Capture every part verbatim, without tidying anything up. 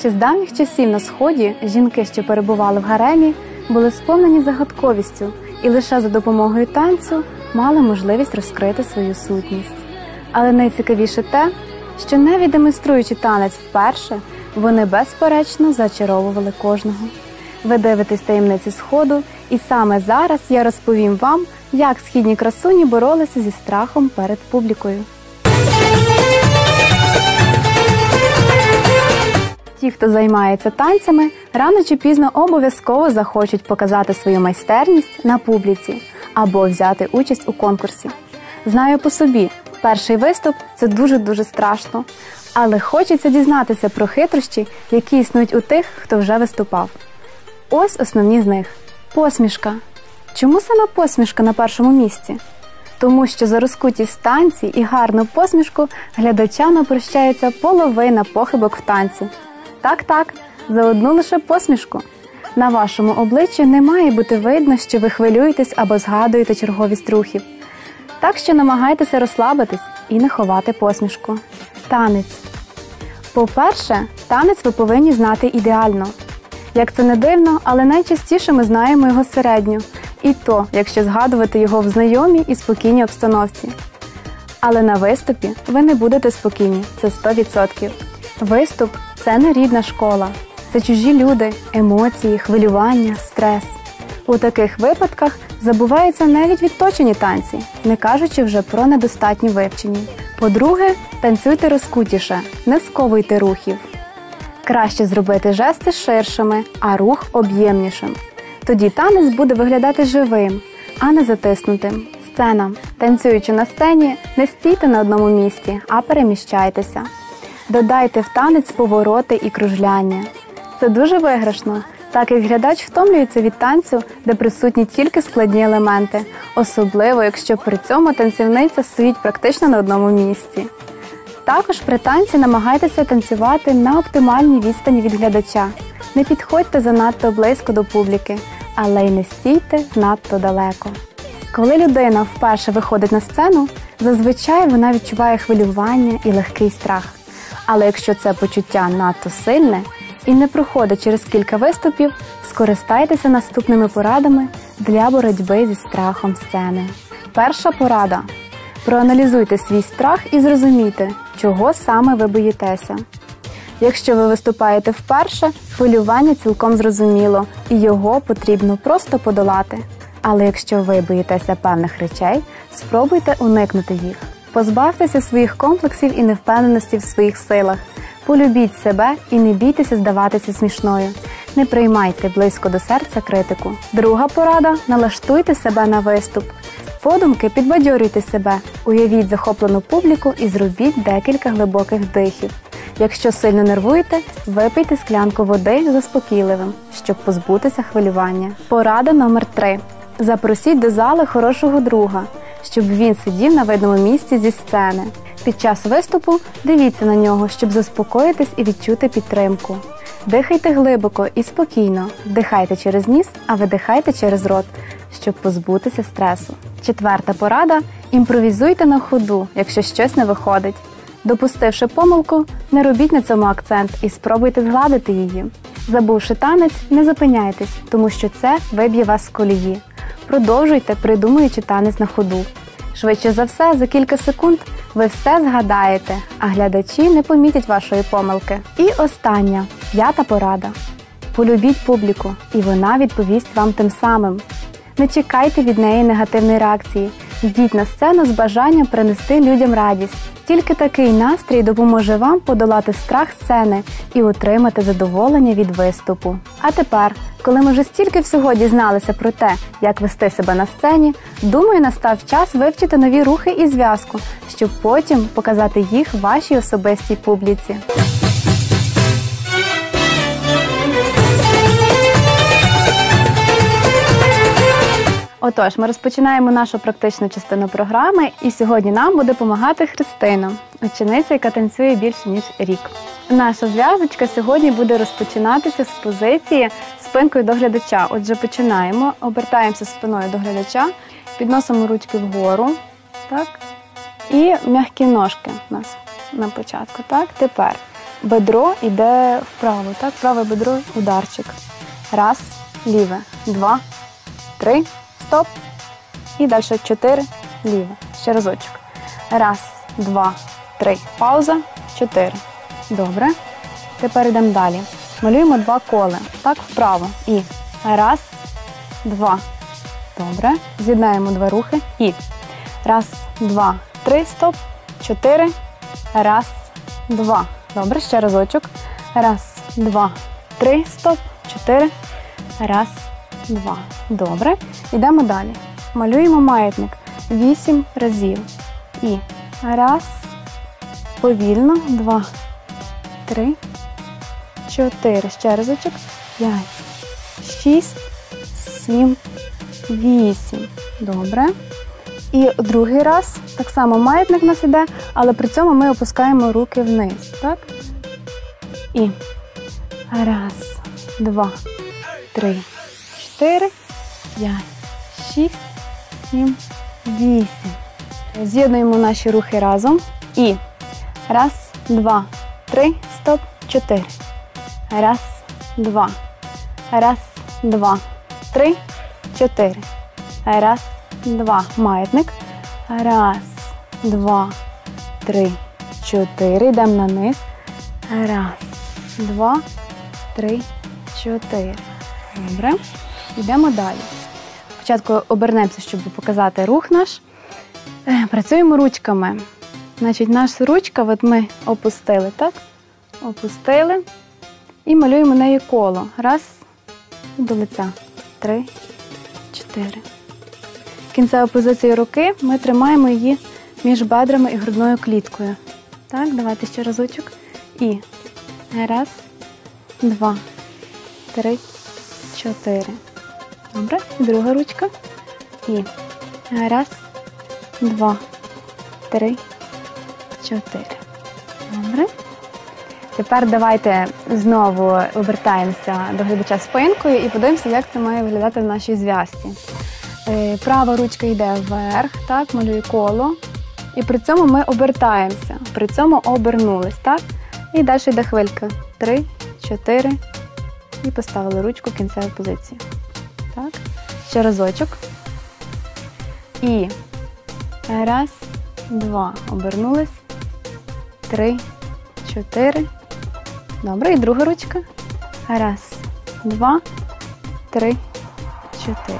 Ще з давніх часів на Сході жінки, що перебували в гаремі, були сповнені загадковістю і лише за допомогою танцю мали можливість розкрити свою сутність. Але найцікавіше те, що навіть демонструючи танець вперше, вони безперечно зачаровували кожного. Ви дивитесь «Таємниці Сходу», і саме зараз я розповім вам, як східні красуні боролися зі страхом перед публікою. Ті, хто займається танцями, рано чи пізно обов'язково захочуть показати свою майстерність на публіці або взяти участь у конкурсі. Знаю по собі, перший виступ – це дуже-дуже страшно, але хочеться дізнатися про хитрощі, які існують у тих, хто вже виступав. Ось основні з них. Посмішка. Чому саме посмішка на першому місці? Тому що за розкутість танці і гарну посмішку глядачам прощається половина похибок в танці. Так-так, за одну лише посмішку. На вашому обличчі не має бути видно, що ви хвилюєтесь або згадуєте черговість рухів. Так що намагайтеся розслабитись і не ховати посмішку. Танець. По-перше, танець ви повинні знати ідеально. Як це не дивно, але найчастіше ми знаємо його середньо. І то, якщо згадувати його в знайомій і спокійній обстановці. Але на виступі ви не будете спокійні, це сто відсотків. Виступ – це не рідна школа. Це чужі люди, емоції, хвилювання, стрес. У таких випадках забуваються навіть відточені танці, не кажучи вже про недостатньо вивчені. По-друге, танцюйте розкутіше, не сковуйте рухів. Краще зробити жести ширшими, а рух об'ємнішим. Тоді танець буде виглядати живим, а не затиснутим. Сцена. Танцюючи на сцені, не стійте на одному місці, а переміщайтеся. Додайте в танець повороти і кружляння. Це дуже виграшно, так як глядач втомлюється від танцю, де присутні тільки складні елементи, особливо, якщо при цьому танцівниця стоїть практично на одному місці. Також при танці намагайтеся танцювати на оптимальній відстані від глядача. Не підходьте занадто близько до публіки, але й не стійте надто далеко. Коли людина вперше виходить на сцену, зазвичай вона відчуває хвилювання і легкий страх. Але якщо це почуття надто сильне і не проходить через кілька виступів, скористайтеся наступними порадами для боротьби зі страхом сцени. Перша порада. Проаналізуйте свій страх і зрозумійте, чого саме ви боїтеся. Якщо ви виступаєте вперше, хвилювання цілком зрозуміло, і його потрібно просто подолати. Але якщо ви боїтеся певних речей, спробуйте уникнути їх. Позбавтеся своїх комплексів і невпевненості в своїх силах. Полюбіть себе і не бійтеся здаватися смішною. Не приймайте близько до серця критику. Друга порада – налаштуйте себе на виступ. Подумки підбадьорюйте себе, уявіть захоплену публіку і зробіть декілька глибоких вдихів. Якщо сильно нервуєте, випийте склянку води заспокійливим, щоб позбутися хвилювання. Порада номер три. Запросіть до зали хорошого друга, щоб він сидів на видному місці зі сцени. Під час виступу дивіться на нього, щоб заспокоїтись і відчути підтримку. Дихайте глибоко і спокійно. Вдихайте через ніс, а видихайте через рот, щоб позбутися стресу. Четверта порада – імпровізуйте на ходу, якщо щось не виходить. Допустивши помилку, не робіть на цьому акцент і спробуйте згладити її. Забувши танець, не зупиняйтесь, тому що це виб'є вас з колії. Продовжуйте, придумуючи танець на ходу. Швидше за все, за кілька секунд ви все згадаєте, а глядачі не помітять вашої помилки. І остання, п'ята порада. Полюбіть публіку, і вона відповість вам тим самим. Не чекайте від неї негативної реакції. Йдіть на сцену з бажанням принести людям радість. Тільки такий настрій допоможе вам подолати страх сцени і отримати задоволення від виступу. А тепер, коли ми вже стільки всього дізналися про те, як вести себе на сцені, думаю, настав час вивчити нові рухи і зв'язку, щоб потім показати їх вашій особистій публіці. Отож, ми розпочинаємо нашу практичну частину програми, і сьогодні нам буде допомагати Христина, учениця, яка танцює більше, ніж рік. Наша зв'язочка сьогодні буде розпочинатися з позиції спинкою до глядача. Отже, починаємо, обертаємося спиною до глядача, підносимо ручки вгору, так, і м'які ножки у нас на початку. Так. Тепер бедро йде вправо, так? Праве бедро, ударчик. Раз, ліве, два, три, стоп. І далі чотири, ліве. Ще разочок. Раз, два, три, пауза, чотири. Добре. Тепер йдемо далі. Малюємо два кола. Так, вправо. І раз, два. Добре. З'єднаємо два рухи. І раз, два, три, стоп. Чотири. Раз, два. Добре, ще разочок. Раз, два, три, стоп. Чотири. Раз, два. Добре. Йдемо далі. Малюємо маятник вісім разів. І раз, повільно, два, три, чотири. Ще разочок. П'ять, шість, сім, вісім. Добре. І другий раз, так само маятник у нас іде, але при цьому ми опускаємо руки вниз, так? І раз, два, три, чотири, п'ять, шість, сім, вісім. З'єднуємо наші рухи разом. І раз, два, три, стоп, чотири. Раз, два. Раз, два, три, чотири. Раз, два. Маятник. Раз, два, три, чотири. Йдемо на низ. Раз, два, три, чотири. Добре. Йдемо далі. Спочатку обернемося, щоб показати рух наш. Працюємо ручками. Значить, наша ручка от ми опустили, так? Опустили. І малюємо нею коло. Раз, до лиця. Три, чотири. Кінцева позиція руки, ми тримаємо її між бедрами і грудною кліткою. Так, давайте ще разочок. І раз, два, три, чотири. Добре. Друга ручка. І раз, два, три, чотири. Добре. Тепер давайте знову обертаємося до глядача спинкою і подивимося, як це має виглядати в нашій зв'язці. Права ручка йде вверх, так, малює коло. І при цьому ми обертаємося. При цьому обернулись, так? І далі йде хвилька. Три, чотири. І поставили ручку в кінцеву позицію. Так. Ще разочок. І раз, два. Обернулись. Три, чотири. Добре. І друга ручка. Раз, два, три, чотири.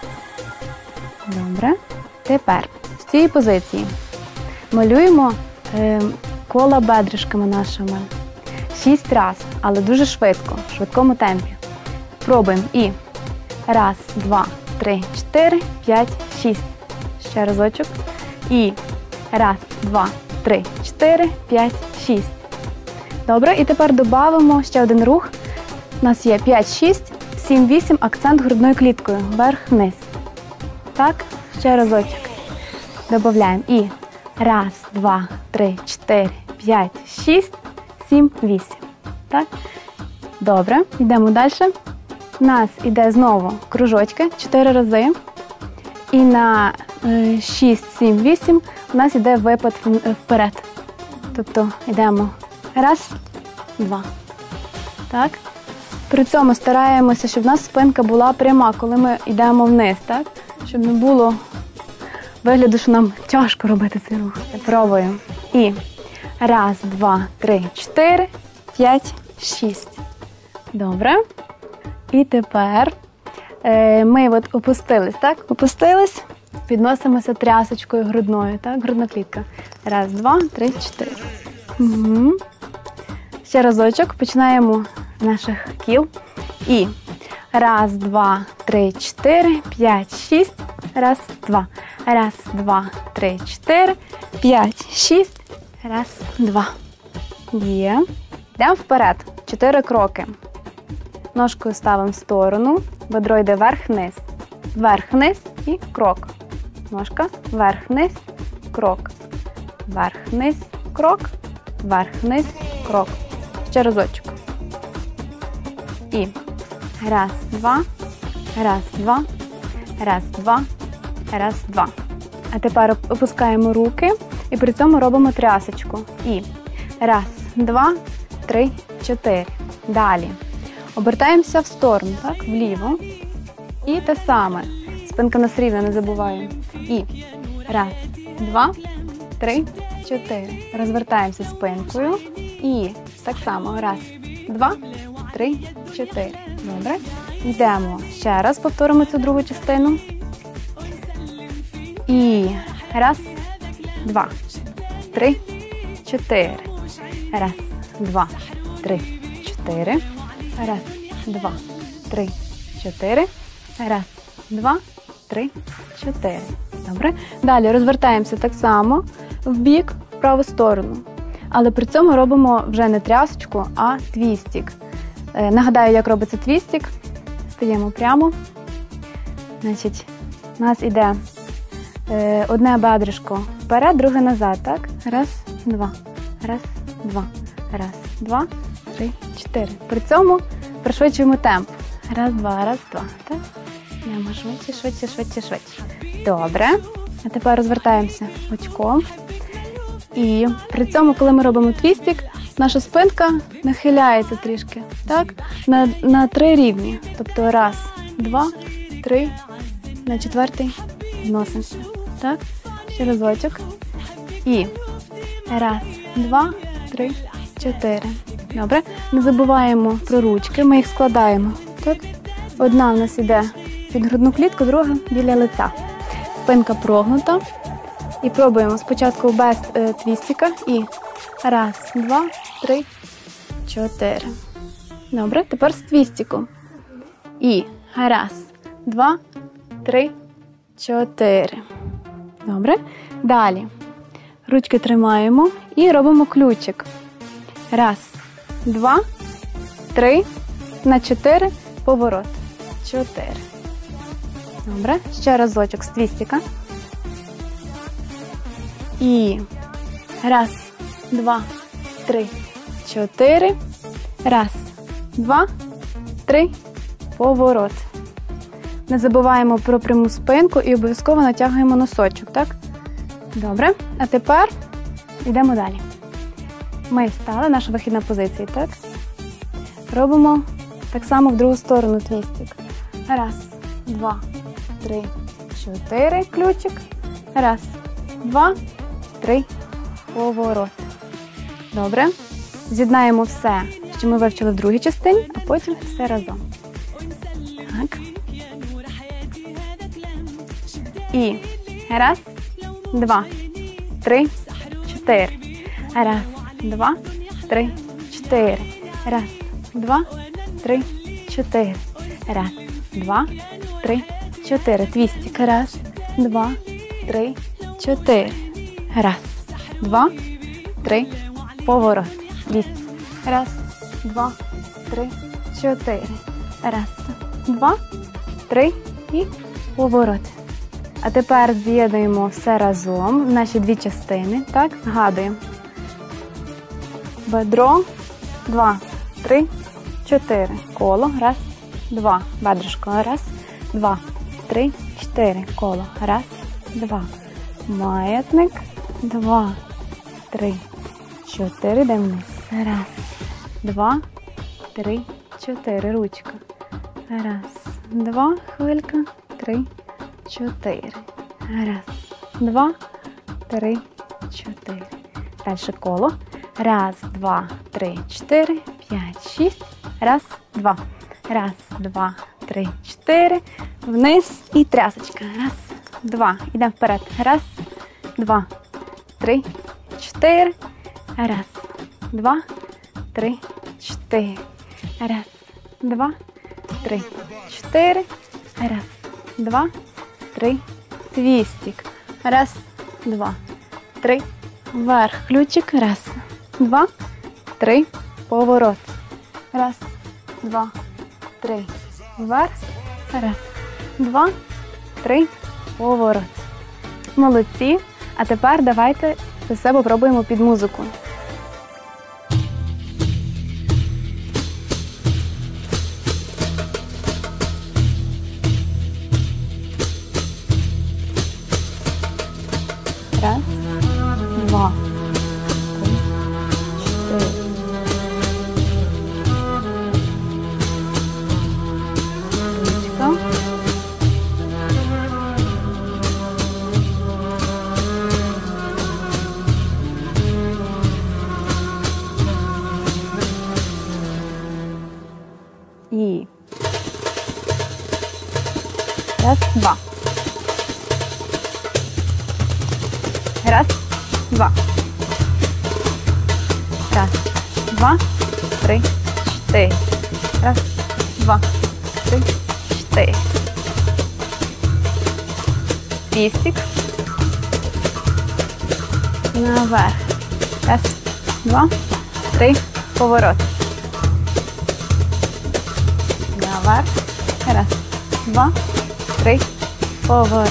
Добре. Тепер з цієї позиції малюємо е, кола бедришками нашими. Шість разів, але дуже швидко, в швидкому темпі. Пробуємо. І раз, два, три, чотири, п'ять, шість. Ще разочок. І раз, два, три, чотири, п'ять, шість. Добре. І тепер додамо ще один рух. У нас є п'ять, шість, сім, вісім, акцент грудною кліткою. Вверх-вниз. Так, ще разочок. Додаємо. І раз, два, три, чотири, п'ять, шість, сім, вісім. Так? Добре. Йдемо далі. У нас йде знову кружочки чотири рази. І на шість, сім, вісім у нас йде випад вперед. Тобто йдемо раз, два. Так? При цьому стараємося, щоб у нас спинка була пряма, коли ми йдемо вниз, так? Щоб не було вигляду, що нам тяжко робити цей рух. Пробуємо. І раз, два, три, чотири, п'ять, шість. Добре. І тепер е, ми от опустились, так? Опустились, підносимося трясочкою грудною, так? Грудна клітка. Раз, два, три, чотири. Угу. Ще разочок. Починаємо з наших кіл. І раз, два, три, чотири, п'ять, шість. Раз, два. Раз, два, три, чотири, п'ять, шість. Раз, два. Є. Йдемо вперед. Чотири кроки. Ножкою ставимо в сторону. Бедро йде вверх-вниз. Вверх-вниз і крок. Ножка. Вверх-вниз. Крок. Вверх-вниз. Крок. Вверх-вниз. Крок. Ще разочок. І раз, два. Раз, два. Раз, два. Раз, два. А тепер опускаємо руки і при цьому робимо трясочку. І раз, два, три, чотири. Далі. Обертаємося в сторону, так, вліво. І те саме. Спинка нас рівна, не забуваємо. І раз, два, три, чотири. Розвертаємося спинкою. І так само. Раз, два, три, чотири. Добре. Йдемо. Ще раз повторимо цю другу частину. І раз, два, три, чотири. Раз, два, три, чотири. Раз, два, три, чотири. Раз, два, три, чотири. Добре. Далі розвертаємося так само в бік, в праву сторону. Але при цьому робимо вже не трясочку, а твістик. Е, нагадаю, як робиться твістик. Стаємо прямо. Значить, у нас іде е, одне бедришко вперед, друге назад. Так? Раз, два. Раз, два. Раз, два, три, чотири. При цьому пришвидшуємо темп. Раз, два, раз, два. Так? Йдемо швидше, швидше, швидше, швидше. Добре. А тепер розвертаємося очком. І при цьому, коли ми робимо твістик, наша спинка нахиляється трішки. Так? На, на три рівні. Тобто раз, два, три, на четвертий вносимося. Так? Ще разочок. І раз, два, три, чотири. Добре. Не забуваємо про ручки, ми їх складаємо. Так? Одна в нас йде під грудну клітку, друга біля лиця. Спинка прогнута. І пробуємо спочатку без е, твістика. І раз, два, три, чотири. Добре. Тепер з твістиком. І раз, два, три, чотири. Добре. Далі. Ручки тримаємо і робимо ключик. Раз, два, три, на чотири, поворот. Чотири. Добре. Ще разочок з твістика. І раз, два, три, чотири. Раз, два, три, поворот. Не забуваємо про пряму спинку і обов'язково натягуємо носочок, так? Добре. А тепер йдемо далі. Ми стали, наша вихідна позиція, так? Робимо так само в другу сторону твістик. Раз, два, три, чотири, ключик. Раз, два, три, поворот. Добре. З'єднаємо все, що ми вивчили в другій частині, а потім все разом. Так. І раз, два, три, чотири. Раз, два, три, чотири. Раз, два, три, чотири. Раз, два, три, чотири. Твістик. Раз, два, три, чотири. Раз, два, три, поворот. Твістик. Раз, два, три, чотири. Раз, два, три і поворот. А тепер з'єднуємо все разом в наші дві частини. Так, згадуємо. Бедро, два, три, чотири. Коло, раз, два. Бедришко, раз, два, три, чотири. Коло, раз, два. Маятник, два, три, чотири. Йдемо вниз. Раз, два, три, чотири. Ручка. Раз, два, хвилька, три, чотири. Раз, два, три, чотири. Далі коло. Раз, два, три, чотири, п'ять, шість. Раз, два. Раз, два, три, чотири. Вниз і трясочка. Раз, два. Йдемо вперед. Раз, два, три, чотири. Раз, два, три, чотири. Раз, два, три, чотири. Раз, два, три. Твістик. Раз, два, три. Вверх. Ключик. Раз, два, три. Поворот. Раз, два, три. Вверх. Раз, два, три. Поворот. Молодці. А тепер давайте це все попробуємо під музику. Раз, два, три, чотири, два. Раз, два. Раз, два, три, чотири. Раз, два, три, чотири. Твістик. Наверх. Раз, два, три, поворот. Наверх. Раз, два, три, поворот.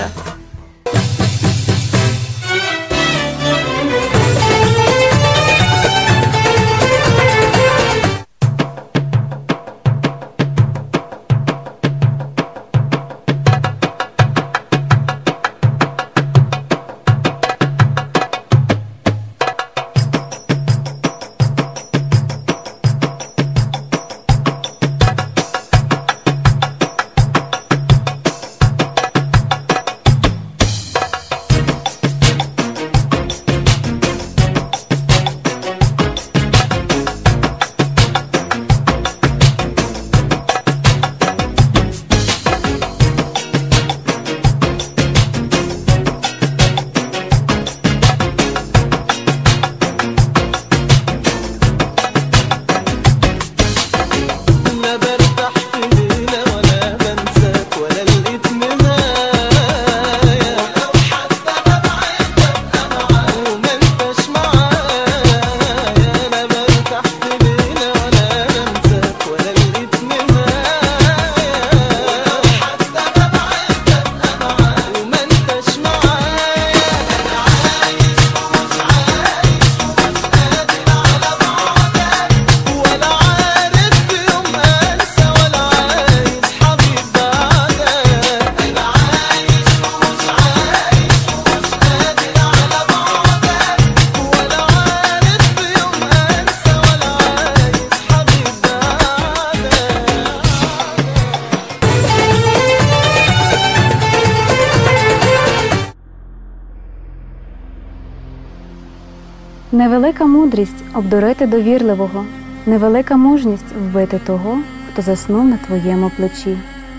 Невелика мудрість обдурити довірливого, невелика мужність вбити того, хто заснув на твоєму плечі.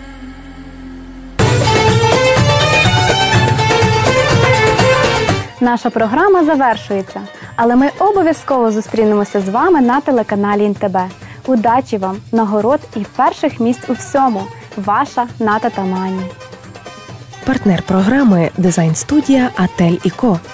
Наша програма завершується, але ми обов'язково зустрінемося з вами на телеканалі ін те бе. Удачі вам, нагород і перших місць у всьому. Ваша Ната Тамані. Партнер програми – дизайн-студія «Атель і Ко».